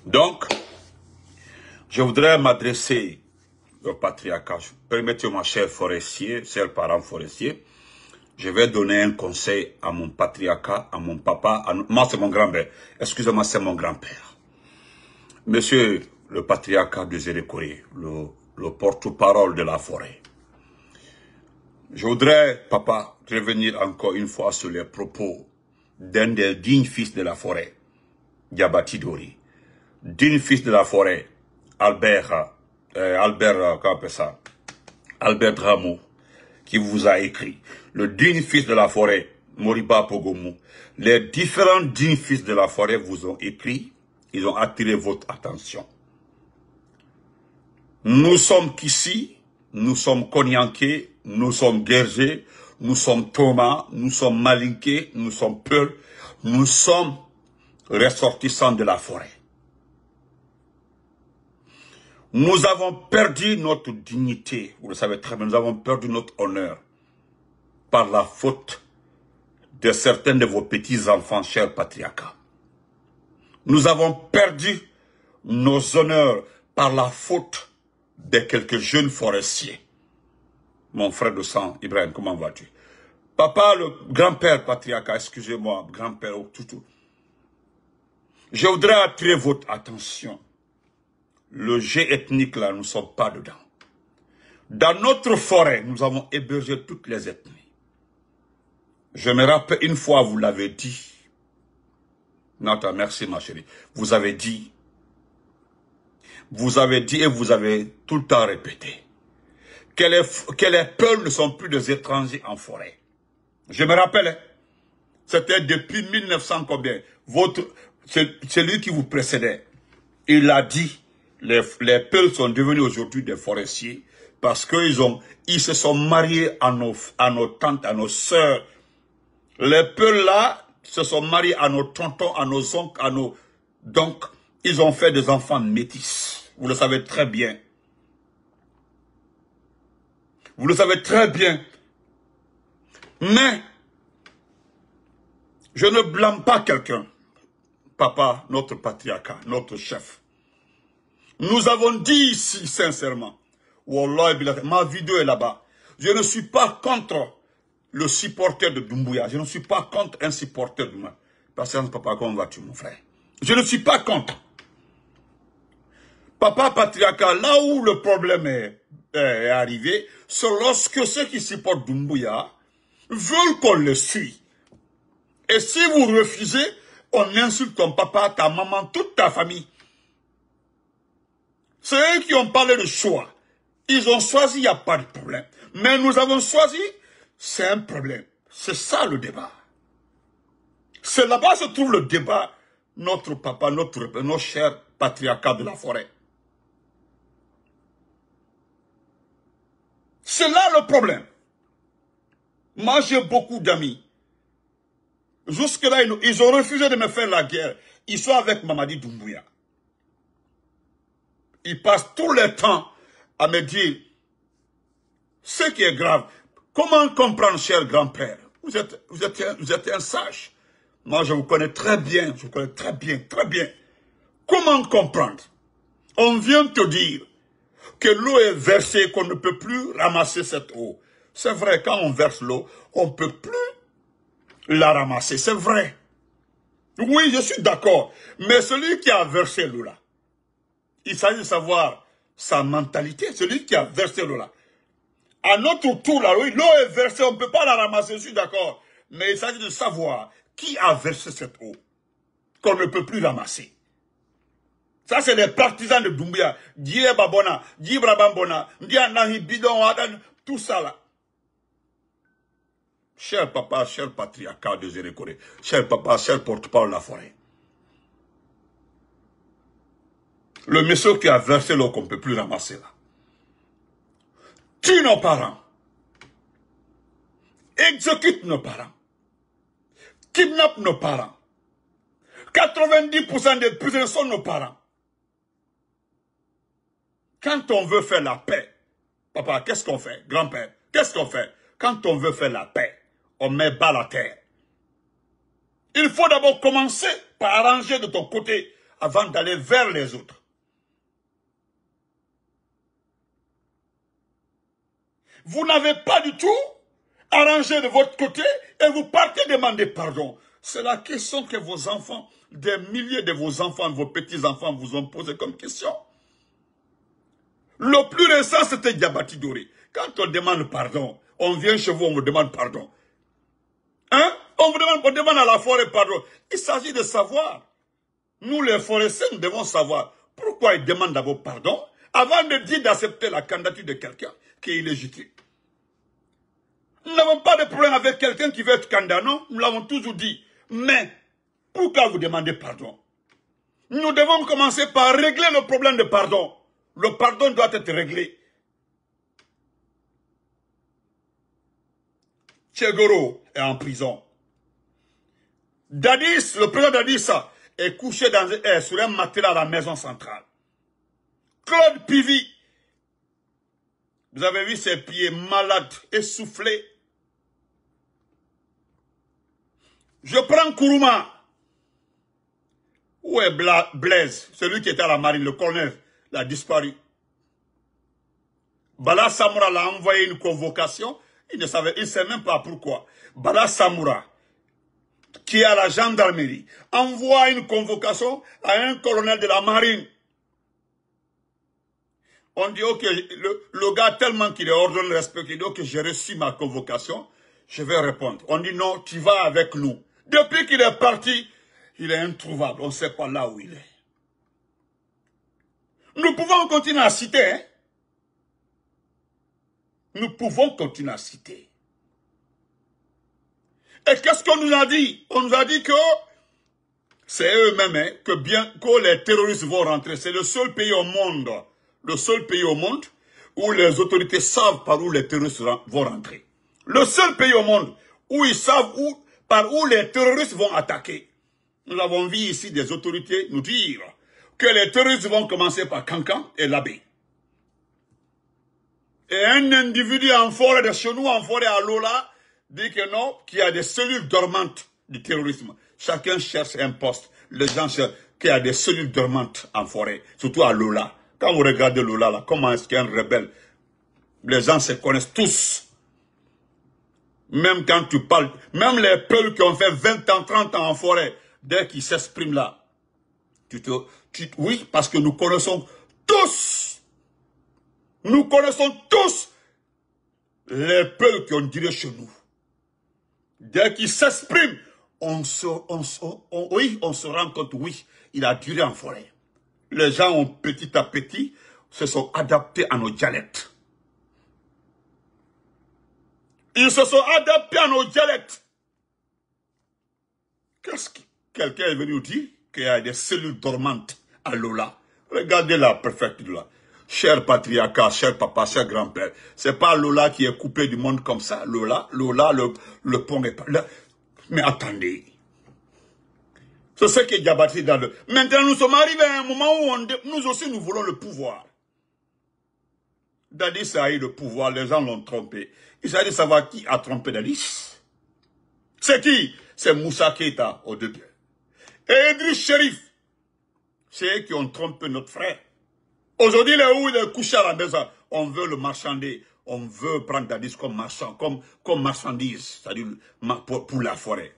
Donc, je voudrais m'adresser au patriarcat. Permettez-moi, cher forestier, cher parent forestier, je vais donner un conseil à mon patriarcat, à mon papa. Moi, c'est mon grand-père. Excusez-moi, c'est mon grand-père. Monsieur le patriarcat de Zérékoré, le porte-parole de la forêt. Je voudrais, papa, revenir encore une fois sur les propos d'un des dignes fils de la forêt, Diabati Dori. Digne fils de la forêt, Albert Rameau, qui vous a écrit. Le digne fils de la forêt, Moriba Pogomou. Les différents dignes fils de la forêt vous ont écrit, ils ont attiré votre attention. Nous sommes qu'ici, nous sommes Konyanké, nous sommes Gergé, nous sommes Thomas, nous sommes Malinké, nous sommes Peul, nous sommes ressortissants de la forêt. Nous avons perdu notre dignité, vous le savez très bien, nous avons perdu notre honneur par la faute de certains de vos petits-enfants, chers patriarcats. Nous avons perdu nos honneurs par la faute de quelques jeunes forestiers. Mon frère de sang, Ibrahim, comment vas-tu? Papa, le grand-père patriarcat, excusez-moi, grand-père, tout. Je voudrais attirer votre attention. Le jet ethnique, là, nous ne sommes pas dedans. Dans notre forêt, nous avons hébergé toutes les ethnies. Je me rappelle une fois, vous l'avez dit. Nata, merci ma chérie. Vous avez dit et vous avez tout le temps répété que les peuples ne sont plus des étrangers en forêt. Je me rappelle, c'était depuis 1900 combien. Celui qui vous précédait, il a dit, les peuples sont devenus aujourd'hui des forestiers parce qu'ils se sont mariés à nos tantes, à nos sœurs. Les peuples là se sont mariés à nos tontons, à nos oncles, donc, ils ont fait des enfants métis. Vous le savez très bien. Vous le savez très bien. Mais, je ne blâme pas quelqu'un. Papa, notre patriarcat, notre chef. Nous avons dit ici, sincèrement, Wallah, ma vidéo est là-bas. Je ne suis pas contre le supporter de Doumbouya. Je ne suis pas contre un supporter de moi. Patience, papa, comment vas-tu, mon frère? Je ne suis pas contre. Papa patriarcat, là où le problème est arrivé, c'est lorsque ceux qui supportent Doumbouya veulent qu'on le suive. Et si vous refusez, on insulte ton papa, ta maman, toute ta famille. C'est eux qui ont parlé de choix. Ils ont choisi, il n'y a pas de problème. Mais nous avons choisi, c'est un problème. C'est ça le débat. C'est là-bas se trouve le débat, notre papa, nos chers patriarcats de la forêt. C'est là le problème. Moi, j'ai beaucoup d'amis. Jusque-là, ils ont refusé de me faire la guerre. Ils sont avec Mamadi Doumbouya. Ils passent tout le temps à me dire ce qui est grave. Comment comprendre, cher grand-père? Vous êtes un sage. Moi, je vous connais très bien. Je vous connais très bien, très bien. Comment comprendre? On vient te dire que l'eau est versée, qu'on ne peut plus ramasser cette eau. C'est vrai, quand on verse l'eau, on ne peut plus la ramasser. C'est vrai. Oui, je suis d'accord. Mais celui qui a versé l'eau là, il s'agit de savoir sa mentalité. Celui qui a versé l'eau là. À notre tour, là, l'eau est versée, on ne peut pas la ramasser, je suis d'accord. Mais il s'agit de savoir qui a versé cette eau qu'on ne peut plus ramasser. Ça, c'est les partisans de Doumbouya. Dié Babona, Dié Brabambona, Dié Nahi Bidon, tout ça là. Cher papa, cher patriarcat de Zérékoré, cher papa, cher porte-parole de la forêt. Le monsieur qui a versé l'eau qu'on ne peut plus ramasser là. Tue nos parents. Exécute nos parents. Kidnappe nos parents. 90% des prisonniers sont nos parents. Quand on veut faire la paix, papa, qu'est-ce qu'on fait? Grand-père, qu'est-ce qu'on fait? Quand on veut faire la paix, on met bas la terre. Il faut d'abord commencer par arranger de ton côté avant d'aller vers les autres. Vous n'avez pas du tout arrangé de votre côté et vous partez demander pardon. C'est la question que vos enfants, des milliers de vos enfants, vos petits-enfants vous ont posé comme question. Le plus récent, c'était Diabati Doré. Quand on demande pardon, on vient chez vous, on vous demande pardon. Hein? On demande à la forêt pardon. Il s'agit de savoir. Nous, les forestiers, nous devons savoir pourquoi ils demandent d'abord pardon avant de dire d'accepter la candidature de quelqu'un qui est illégitime. Nous n'avons pas de problème avec quelqu'un qui veut être candidat, non? Nous l'avons toujours dit. Mais, pourquoi vous demandez pardon? Nous devons commencer par régler le problème de pardon. Le pardon doit être réglé. Tchegoro est en prison. Dadis, le président Dadis est couché sur un matelas à la maison centrale. Claude Pivi, vous avez vu ses pieds malades, essoufflés. Je prends Kourouma. Où est Blaise, celui qui était à la marine, le colonel, il a disparu. Bala Samoura l'a envoyé une convocation, il ne sait même pas pourquoi. Bala Samoura, qui est à la gendarmerie, envoie une convocation à un colonel de la marine. On dit, ok, le gars, tellement qu'il est ordonné de respecter, il dit, ok, j'ai reçu ma convocation, je vais répondre. On dit, non, tu vas avec nous. Depuis qu'il est parti, il est introuvable, on ne sait pas là où il est. Nous pouvons continuer à citer, hein? Nous pouvons continuer à citer. Et qu'est-ce qu'on nous a dit? On nous a dit que c'est eux-mêmes, hein, que les terroristes vont rentrer. C'est le seul pays au monde où les autorités savent par où les terroristes vont rentrer. Le seul pays au monde où ils savent par où les terroristes vont attaquer. Nous avons vu ici des autorités nous dire que les terroristes vont commencer par Kankan et Labé. Et un individu en forêt de chez nous, en forêt à Lola, dit que non, qu'il y a des cellules dormantes du terrorisme. Chacun cherche un poste. Les gens cherchent qu'il y a des cellules dormantes en forêt, surtout à Lola. Quand vous regardez Lola, là, comment est-ce qu'il y a un rebelle? Les gens se connaissent tous. Même quand tu parles, même les peuples qui ont fait 20 ans, 30 ans en forêt, dès qu'ils s'expriment là, oui, parce que nous connaissons tous les peuples qui ont dirigé chez nous. Dès qu'ils s'expriment, on se rend compte, oui, il a duré en forêt. Les gens ont petit à petit se sont adaptés à nos dialectes. Ils se sont adaptés à nos dialectes. Qu'est-ce que quelqu'un est venu nous dire? Qu'il y a des cellules dormantes à Lola. Regardez la préfecture là. Cher patriarcat, cher papa, cher grand-père. C'est pas Lola qui est coupé du monde comme ça. Lola, le pont est pas là. Mais attendez. C'est ce que Diabati dans le... Maintenant, nous sommes arrivés à un moment où nous aussi, nous voulons le pouvoir. Dadis a eu le pouvoir, les gens l'ont trompé. Il s'agit de savoir qui a trompé Dadis. C'est qui? C'est Moussa Keita au début. Et Idriss Chérif. C'est eux qui ont trompé notre frère. Aujourd'hui, il est couché à la maison. On veut le marchander. On veut prendre Dadis comme marchand, comme marchandise, c'est-à-dire pour la forêt.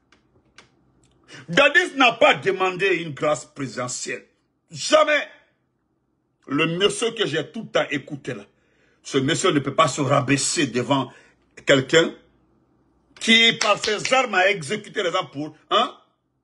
Dadis n'a pas demandé une grâce présidentielle. Jamais. Le monsieur que j'ai tout le temps écouté là, ce monsieur ne peut pas se rabaisser devant quelqu'un qui, par ses armes, a exécuté les gens pour... Hein?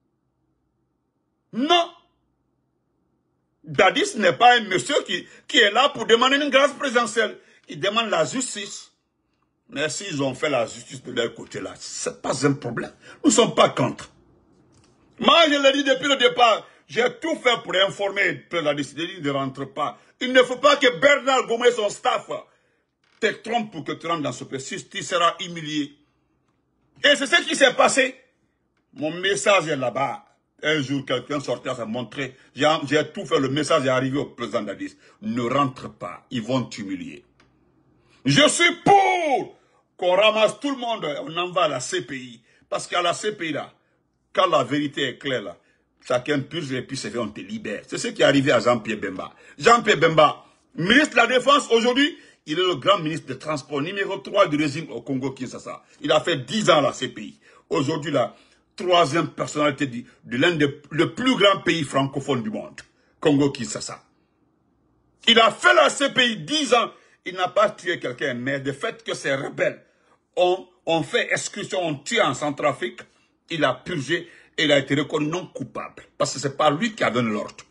Non. Dadis n'est pas un monsieur qui est là pour demander une grâce présidentielle. Il demande la justice. Mais s'ils ont fait la justice de leur côté là, ce n'est pas un problème. Nous ne sommes pas contre. Moi, je l'ai dit depuis le départ, j'ai tout fait pour informer la décision, il ne rentre pas. Il ne faut pas que Bernard Gomez et son staff te trompent pour que tu rentres dans ce pays. Tu seras humilié. Et c'est ce qui s'est passé. Mon message est là-bas. Un jour, quelqu'un sortait à montrer. J'ai tout fait, le message est arrivé au président Dadis. Ne rentre pas, ils vont t'humilier. Je suis pour qu'on ramasse tout le monde, on envoie à la CPI. Parce qu'à la CPI, là, quand la vérité est claire, là, Chacun purge et puis c'est fait, on te libère. C'est ce qui est arrivé à Jean-Pierre Bemba. Jean-Pierre Bemba, ministre de la Défense, aujourd'hui, il est le grand ministre des Transports, numéro 3 du régime au Congo-Kinshasa. Il a fait 10 ans à la CPI. Aujourd'hui, la troisième personnalité de l'un des plus grands pays francophones du monde, Congo-Kinshasa. Il a fait la CPI 10 ans. Il n'a pas tué quelqu'un, mais de fait que ces rebelles ont fait excursion, ont tué en Centrafrique, il a purgé et il a été reconnu non coupable. Parce que c'est pas lui qui a donné l'ordre.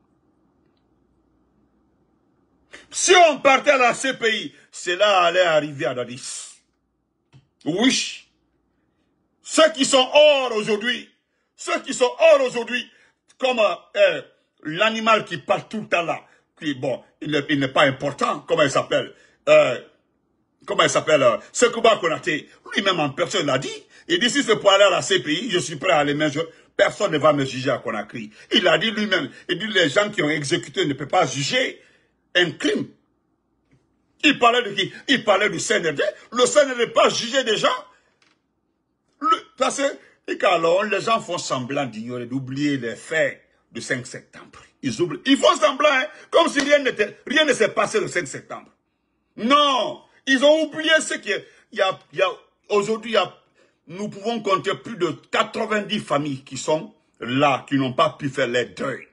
Si on partait à la CPI, cela allait arriver à Dadis. Oui. Ceux qui sont hors aujourd'hui, comme l'animal qui parle tout le temps là, qui, bon, il n'est pas important, comment il s'appelle Sekouba Konaté, lui-même en personne l'a dit. Il dit, si c'est pour aller à la CPI, je suis prêt à aller, mais personne ne va me juger à Conakry. Il a dit lui-même, il dit, les gens qui ont exécuté ne peuvent pas juger un crime. Il parlait de qui? Il parlait du CNRD. Le CNRD n'est pas jugé des gens. Parce que, alors, les gens font semblant d'ignorer, d'oublier les faits du 5 septembre. Ils font semblant, hein, comme si rien ne s'est passé le 5 septembre. Non, ils ont oublié ce qui est. Aujourd'hui, nous pouvons compter plus de 90 familles qui sont là, qui n'ont pas pu faire les deuils.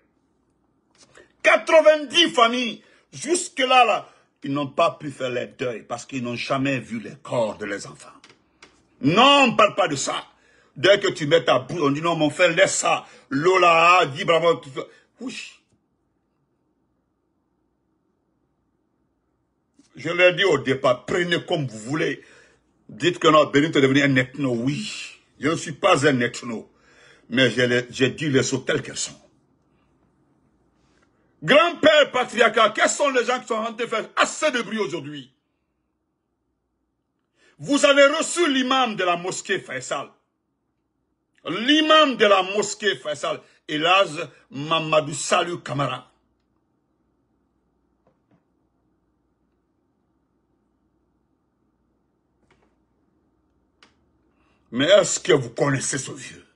90 familles, jusque-là, là, ils n'ont pas pu faire les deuils parce qu'ils n'ont jamais vu les corps de leurs enfants. Non, on ne parle pas de ça. Dès que tu mets ta bouche, on dit non, mon frère, laisse ça. Lola, dis bravo, tout ça. Oui. Je l'ai dit au départ, prenez comme vous voulez. Dites que non, Benito est devenu un ethno, oui. Je ne suis pas un ethno. Mais j'ai dit les choses telles qu'elles sont. Grand-père patriarcat, quels sont les gens qui sont en train de faire assez de bruit aujourd'hui? Vous avez reçu l'imam de la mosquée Faisal. L'imam de la mosquée Faisal, Elaz Mamadou Salou Kamara. Mais est-ce que vous connaissez ce vieux?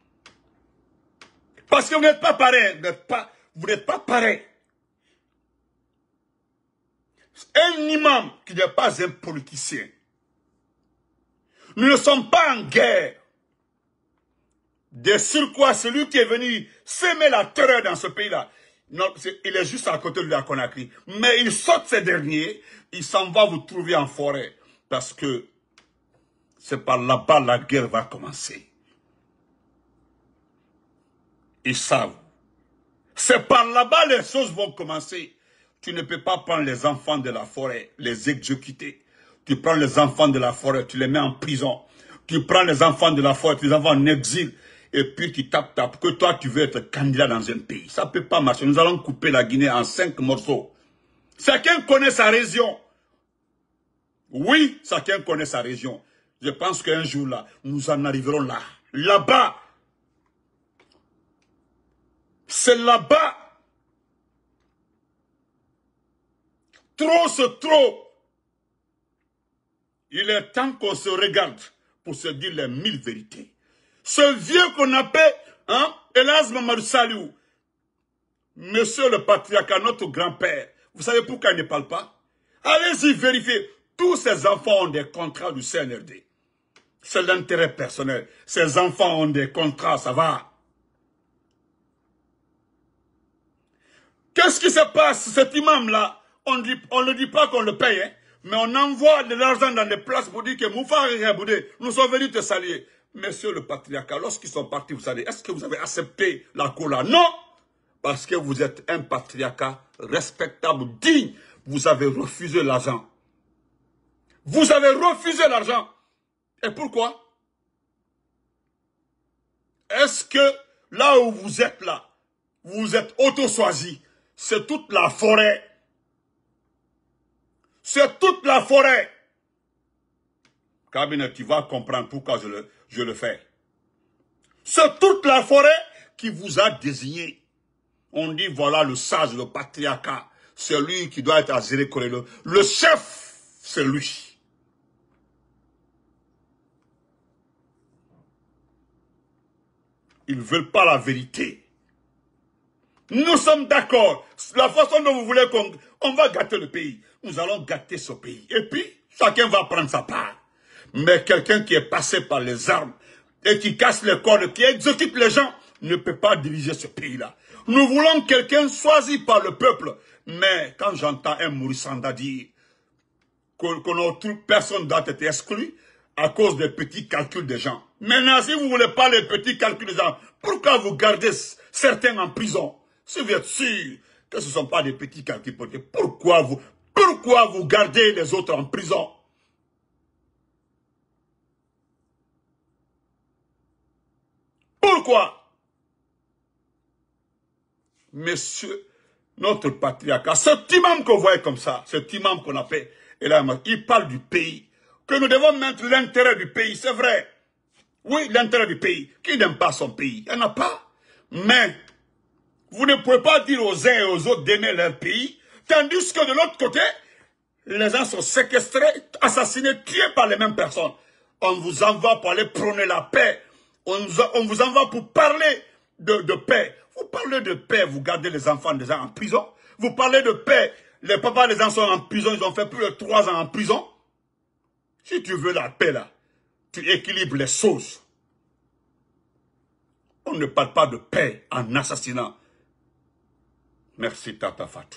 Parce que vous n'êtes pas pareil. Vous n'êtes pas pareil. Un imam qui n'est pas un politicien. Nous ne sommes pas en guerre. De surcroît, celui qui est venu semer la terreur dans ce pays-là, il est juste à côté de la Conakry. Mais il saute ces derniers, il s'en va vous trouver en forêt. Parce que c'est par là-bas la guerre va commencer. Ils savent. C'est par là-bas les choses vont commencer. Tu ne peux pas prendre les enfants de la forêt, les exécuter. Tu prends les enfants de la forêt, tu les mets en prison. Tu prends les enfants de la forêt, tu les envoies en exil. Et puis tu tapes, que toi tu veux être candidat dans un pays. Ça ne peut pas marcher. Nous allons couper la Guinée en 5 morceaux. Chacun connaît sa région. Oui, chacun connaît sa région. Je pense qu'un jour là, nous en arriverons là. Là-bas. C'est là-bas. Trop c'est trop. Il est temps qu'on se regarde pour se dire les 1000 vérités. Ce vieux qu'on appelle Elaz Mamadou Salou, monsieur le patriarcat, notre grand-père, vous savez pourquoi il ne parle pas? Allez-y vérifier. Tous ces enfants ont des contrats du CNRD. C'est l'intérêt personnel. Ces enfants ont des contrats, ça va. Qu'est-ce qui se passe? Cet imam-là, on ne dit pas qu'on le paye, hein, mais on envoie de l'argent dans des places pour dire que Moufar et Boudé, nous sommes venus te saluer. Monsieur le patriarcat, lorsqu'ils sont partis, vous savez, est-ce que vous avez accepté la cola? Non! Parce que vous êtes un patriarcat respectable, digne. Vous avez refusé l'argent. Vous avez refusé l'argent. Et pourquoi? Est-ce que là où vous êtes là, vous êtes auto-choisi? C'est toute la forêt. C'est toute la forêt. Cabinet, tu vas comprendre pourquoi je le fais. C'est toute la forêt qui vous a désigné. On dit, voilà le sage, le patriarcat. C'est lui qui doit être à Zérékoré. Le chef, c'est lui. Ils ne veulent pas la vérité. Nous sommes d'accord. La façon dont vous voulez qu'on va gâter le pays, nous allons gâter ce pays. Et puis, chacun va prendre sa part. Mais quelqu'un qui est passé par les armes et qui casse les cordes, qui exécute les gens, ne peut pas diriger ce pays-là. Nous voulons quelqu'un choisi par le peuple. Mais quand j'entends un Maurice Sanda dire que notre personne doit être exclue à cause des petits calculs des gens. Maintenant, si vous ne voulez pas les petits calculs des gens, pourquoi vous gardez certains en prison? Si vous êtes sûr que ce ne sont pas des petits calculs politiques, pourquoi vous gardez les autres en prison? Pourquoi? Messieurs, notre patriarcat, cet imam qu'on voit comme ça, cet imam qu'on appelle, il parle du pays, que nous devons mettre l'intérêt du pays, c'est vrai. Oui, l'intérêt du pays. Qui n'aime pas son pays? Il n'y en a pas. Mais, vous ne pouvez pas dire aux uns et aux autres d'aimer leur pays, tandis que de l'autre côté, les gens sont séquestrés, assassinés, tués par les mêmes personnes. On vous envoie pour aller prôner la paix. On vous envoie pour parler de paix. Vous parlez de paix, vous gardez les enfants des gens en prison. Vous parlez de paix, les papas des gens sont en prison, ils ont fait plus de 3 ans en prison. Si tu veux la paix là, tu équilibres les choses. On ne parle pas de paix en assassinant. Merci Tata Fatou.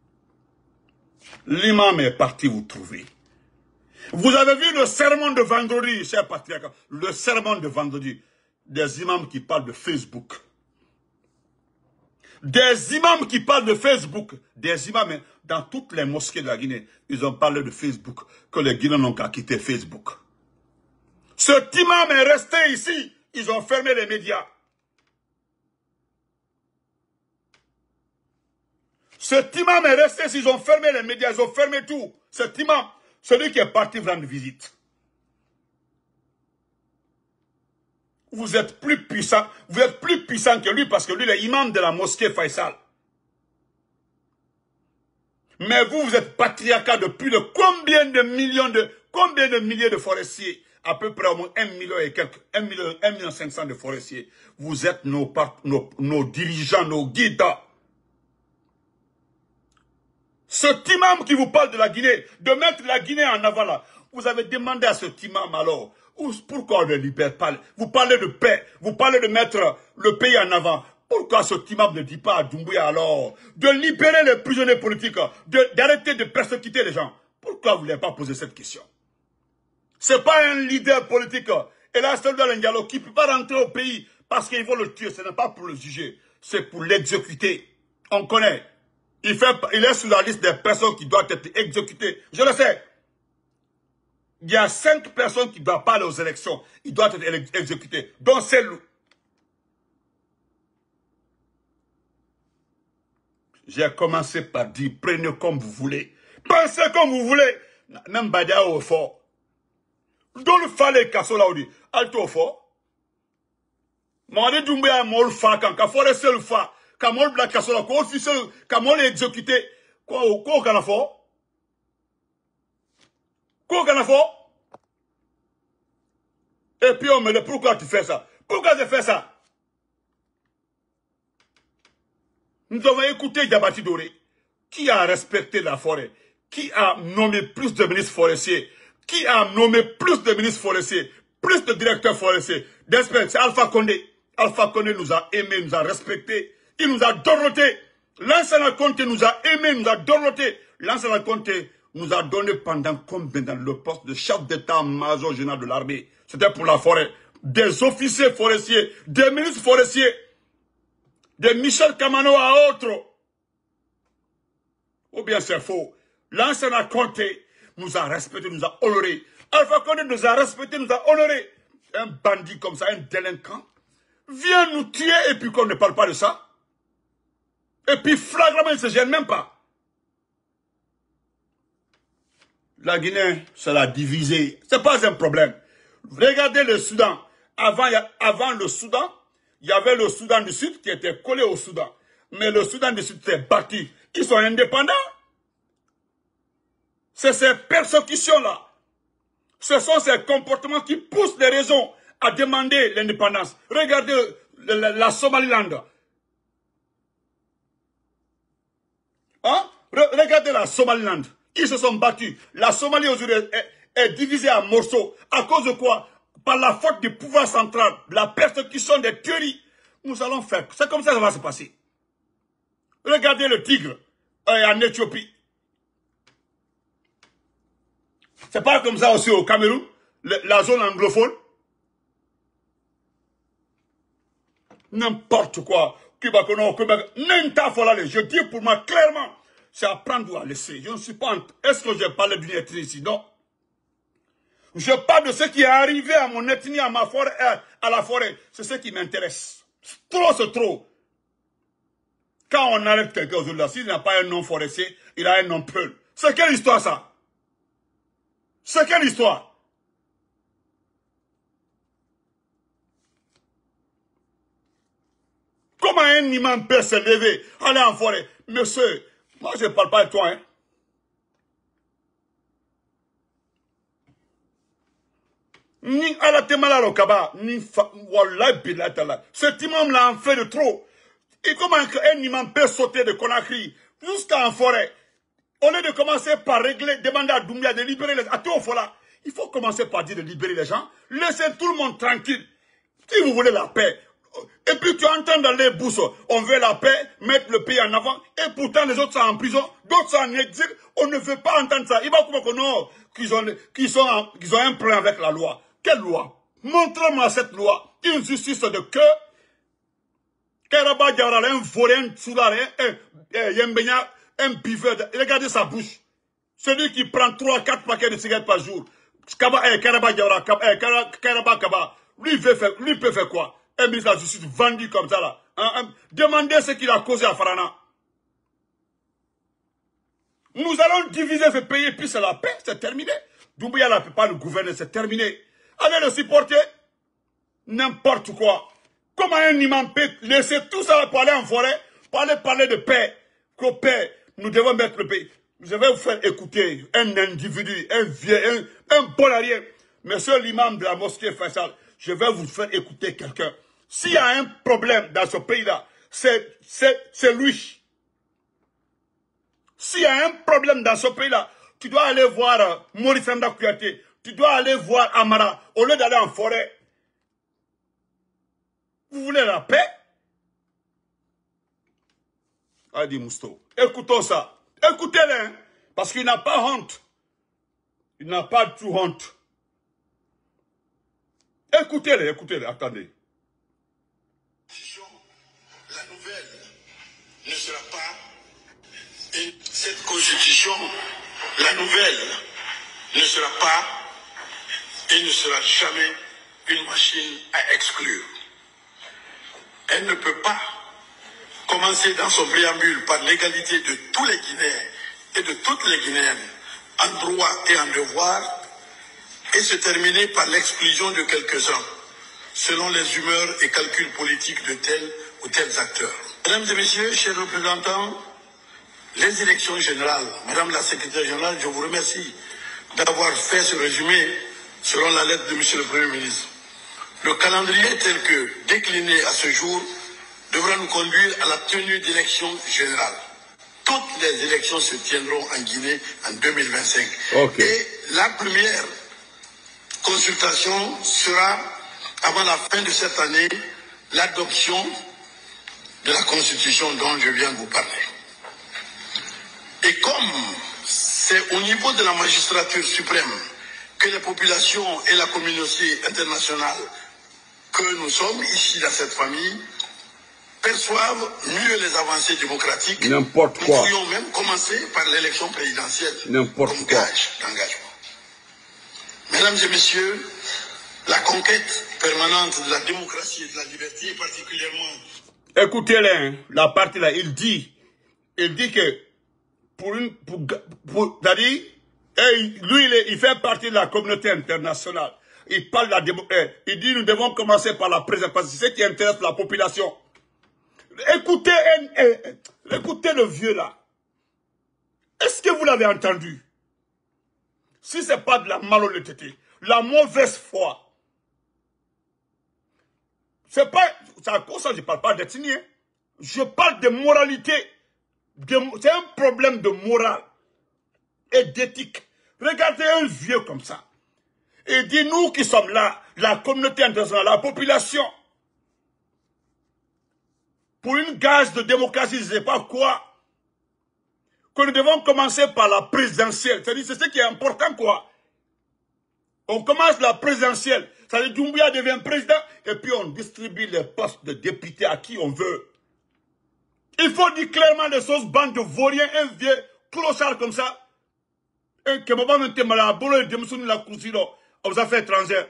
L'imam est parti vous trouver. Vous avez vu le sermon de vendredi, cher patriarcat, le sermon de vendredi, des imams qui parlent de Facebook. Des imams qui parlent de Facebook. Des imams, dans toutes les mosquées de la Guinée, ils ont parlé de Facebook, que les Guinéens n'ont qu'à quitter Facebook. Cet imam est resté ici, ils ont fermé les médias. Cet imam est resté ici, ils ont fermé les médias, ils ont fermé tout. Cet imam, celui qui est parti rendre visite. Vous êtes plus puissant que lui parce que lui, il est imam de la mosquée Faisal. Mais vous êtes patriarcat de plus de combien de milliers de forestiers? À peu près au moins 1 million et quelques, 1 million 500 de forestiers. Vous êtes nos dirigeants, nos guides. Cet imam qui vous parle de la Guinée, de mettre la Guinée en avant là, vous avez demandé à cet imam alors, pourquoi on ne libère pas? Vous parlez de paix, vous parlez de mettre le pays en avant. Pourquoi cet imam ne dit pas à Doumbouya alors de libérer les prisonniers politiques, d'arrêter de persécuter les gens? Pourquoi vous n'avez pas posé cette question? Ce n'est pas un leader politique. Et là, c'est le Ndialo qui ne peut pas rentrer au pays parce qu'il faut le tuer. Ce n'est pas pour le juger, c'est pour l'exécuter. On connaît. Il est sur la liste des personnes qui doivent être exécutées. Je le sais. Il y a 5 personnes qui ne doivent pas aller aux élections. Ils doivent être exécutés. Donc c'est lui. J'ai commencé par dire, prenez comme vous voulez. Pensez comme vous voulez. Même Badia au fort. Donc le fallait qu'à là dit, alto au fort. Mande Doumbouya mol fa quand ka forêt seul fa. Kamol Black Kassola, ko officiel, Kamol est exécuté. Quoi qu'on a fait? Quoi qu'on a fait? Et puis on me dit, pourquoi tu fais ça? Pourquoi je fais ça? Nous devons écouter Diabati Doré, qui a respecté la forêt, qui a nommé plus de ministres forestiers, qui a nommé plus de ministres forestiers, plus de directeurs forestiers. C'est Alpha Condé. Alpha Condé nous a aimés, nous a respectés. Il nous a dorloté. L'ancien Conté nous a aimés, nous a dorloté. L'ancien Conté nous a donné pendant combien dans le poste de chef d'état-major général de l'armée. C'était pour la forêt. Des officiers forestiers, des ministres forestiers, des Michel Kamano à autres. Ou bien c'est faux. L'ancien Conté nous a respectés, nous a honorés. Alpha Condé nous a respectés, nous a honorés. Un bandit comme ça, un délinquant, vient nous tuer et puis qu'on ne parle pas de ça. Et puis flagramment, il ne se gêne même pas. La Guinée, c'est la diviser. Ce n'est pas un problème. Regardez le Soudan. Avant le Soudan, il y avait le Soudan du Sud qui était collé au Soudan. Mais le Soudan du Sud s'est battu. Ils sont indépendants. C'est ces persécutions-là. Ce sont ces comportements qui poussent les raisons à demander l'indépendance. Regardez la Somaliland. Hein? Regardez la Somaliland. Ils se sont battus. La Somalie aujourd'hui est divisée en morceaux. À cause de quoi? Par la faute du pouvoir central, la persécution des théories. Nous allons faire. C'est comme ça que ça va se passer. Regardez le Tigre en Éthiopie. C'est pas comme ça aussi au Cameroun, la zone anglophone. N'importe quoi. Je dis pour moi clairement, c'est à prendre ou à laisser. Je ne suis pas... Est-ce que je parle d'une ethnie ici? Non. Je parle de ce qui est arrivé à mon ethnie, à ma forêt, à la forêt. C'est ce qui m'intéresse. Trop, c'est trop. Quand on arrête quelqu'un aujourd'hui, s'il n'a pas un nom forestier, il a un nom peul. C'est quelle histoire ça? C'est quelle histoire? Comment un imam peut se lever, aller en forêt? Monsieur, moi je ne parle pas de toi, hein. Ni à la Temala Lokaba, ni Wallah Bilatala. Cet imam là en fait de trop. Et comment un imam peut sauter de Conakry jusqu'en forêt? Au lieu de commencer par régler, demander à Doumbia de libérer les... Il faut commencer par dire de libérer les gens. Laissez tout le monde tranquille. Si vous voulez la paix. Et puis tu entends dans les bourses, on veut la paix, mettre le pays en avant. Et pourtant les autres sont en prison, d'autres sont en exil. On ne veut pas entendre ça. Il va comment qu'ils ont un problème avec la loi. Quelle loi? Montrez-moi cette loi. Une justice de cœur. Karaba Diawara, un volé, un soudard, un buveur. Regardez sa bouche. Celui qui prend 3-4 paquets de cigarettes par jour. Karaba Diawara, Karaba Kaba. Lui peut faire quoi? Un ministre de la Justice vendu comme ça là. Demandez ce qu'il a causé à Farana. Nous allons diviser ce pays, puis c'est la paix, c'est terminé. Doumbouya ne peut pas nous gouverner, c'est terminé. Allez le supporter. N'importe quoi. Comment un imam peut laisser tout ça pour aller en forêt, pour aller parler de paix, qu'au paix, nous devons mettre le pays. Je vais vous faire écouter un individu, un vieux, un bolarier. Monsieur l'imam de la mosquée Faisal, je vais vous faire écouter quelqu'un. S'il y a un problème dans ce pays-là, c'est lui. S'il y a un problème dans ce pays-là, tu dois aller voir Maurice Anda Kouyaté, tu dois aller voir Amara, au lieu d'aller en forêt. Vous voulez la paix? Adi Mousto. Écoutons ça. Écoutez-le, hein, parce qu'il n'a pas honte. Il n'a pas du tout honte. Écoutez-le, écoutez-le, attendez. La nouvelle ne sera pas, et cette constitution, la nouvelle ne sera pas et ne sera jamais une machine à exclure. Elle ne peut pas commencer dans son préambule par l'égalité de tous les Guinéens et de toutes les Guinéennes en droit et en devoir et se terminer par l'exclusion de quelques-uns selon les humeurs et calculs politiques de tels ou tels acteurs. Mesdames et messieurs, chers représentants, les élections générales, Madame la secrétaire générale, je vous remercie d'avoir fait ce résumé selon la lettre de Monsieur le Premier ministre. Le calendrier tel que décliné à ce jour devra nous conduire à la tenue d'élections générales. Toutes les élections se tiendront en Guinée en 2025. Okay. Et la première consultation sera, avant la fin de cette année, l'adoption de la Constitution dont je viens de vous parler. Et comme c'est au niveau de la magistrature suprême que les populations et la communauté internationale que nous sommes ici dans cette famille perçoivent mieux les avancées démocratiques, n'importe quoi. Nous pourrions même commencer par l'élection présidentielle comme gage d'engagement. Mesdames et messieurs, la conquête permanente de la démocratie et de la liberté, particulièrement... Écoutez-le, hein, la partie là, il dit que lui, il fait partie de la communauté internationale. Il parle de la démocratie. Il dit nous devons commencer par la préservation. C'est ce qui intéresse la population. Écoutez le vieux là. Est-ce que vous l'avez entendu? Si ce n'est pas de la malhonnêteté, la mauvaise foi. C'est pas, ça, pour ça je ne parle pas d'ethnie. Je parle de moralité. C'est un problème de morale et d'éthique. Regardez un vieux comme ça. Et dit, nous qui sommes là, la communauté internationale, la population, pour une gage de démocratie, je ne sais pas quoi, que nous devons commencer par la présidentielle. C'est-à-dire, c'est ce qui est important, quoi. On commence la présidentielle. C'est-à-dire, Doumbouya devient président, et puis on distribue les postes de députés à qui on veut. Il faut dire clairement les choses, bande de vauriens, un vieux clochard comme ça. Un qui m'a pas malade, aux affaires étrangères.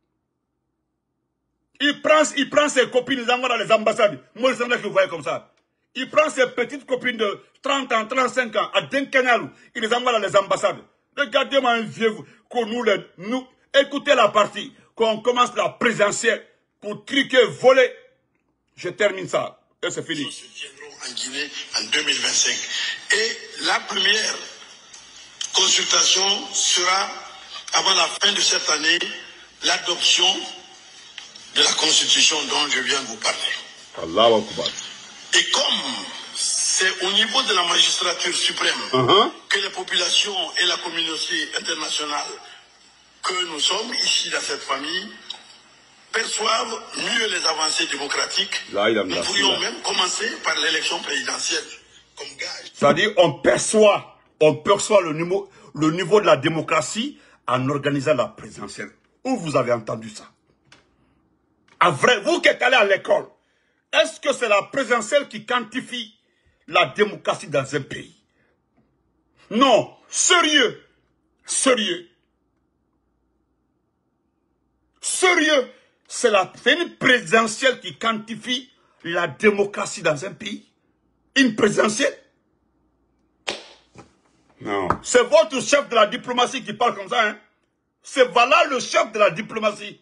Il prend ses copines, les envoie dans les ambassades. Moi, je sens que je voyais comme ça. Il prend ses petites copines de 30 ans, 35 ans, à Denkanalou. Il les envoie dans les ambassades. Regardez-moi un vieux, nous, écoutez la partie, qu'on commence la présidentielle pour triquer, voler. Je termine ça. Et c'est fini. Nous se tiendront en Guinée en 2025. Et la première consultation sera, avant la fin de cette année, l'adoption de la constitution dont je viens de vous parler. Allahu Akbar. Et comme c'est au niveau de la magistrature suprême que les populations et la communauté internationale que nous sommes ici dans cette famille perçoivent mieux les avancées démocratiques, nous pourrions même commencer par l'élection présidentielle comme gage. C'est-à-dire on perçoit le niveau de la démocratie en organisant la présidentielle. Où vous avez entendu ça? À vrai, vous qui êtes allé à l'école, est-ce que c'est la présidentielle qui quantifie la démocratie dans un pays? Non, sérieux, sérieux. Sérieux, c'est une présidentielle qui quantifie la démocratie dans un pays? Une présidentielle? Non. C'est votre chef de la diplomatie qui parle comme ça, hein? C'est voilà le chef de la diplomatie.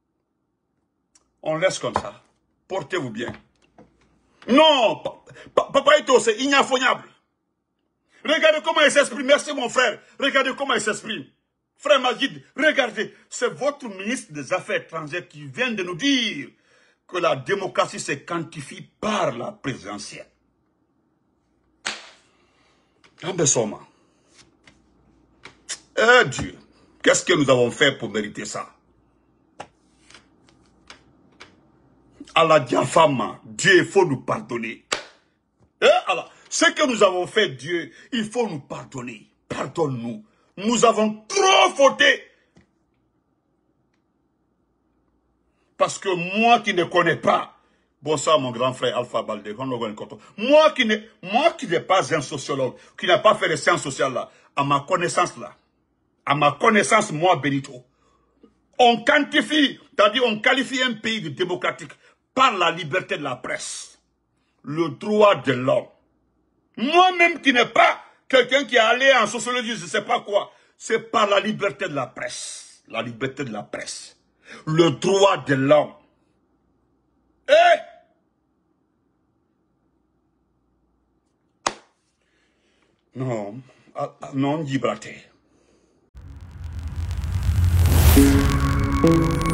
On laisse comme ça. Portez-vous bien. Non, Papa Ito, c'est inaffoniable. Regardez comment il s'exprime. Merci mon frère. Regardez comment il s'exprime. Frère Majid, regardez. C'est votre ministre des Affaires étrangères qui vient de nous dire que la démocratie se quantifie par la présidentielle. Ambessoma. Eh Dieu, qu'est-ce que nous avons fait pour mériter ça? Allah Diafama, Dieu, il faut nous pardonner. Alors, ce que nous avons fait, Dieu, il faut nous pardonner. Pardonne-nous. Nous avons trop fauté. Parce que moi qui ne connais pas, bonsoir mon grand frère Alpha Baldé, moi qui n'ai pas un sociologue, qui n'a pas fait les sciences sociales là, à ma connaissance là, moi Benito, on quantifie, c'est-à-dire on qualifie un pays de démocratique par la liberté de la presse, le droit de l'homme. Moi-même qui n'ai pas quelqu'un qui est allé en sociologie, je ne sais pas quoi, c'est par la liberté de la presse. La liberté de la presse. Le droit de l'homme. Non, non, Gibraltar.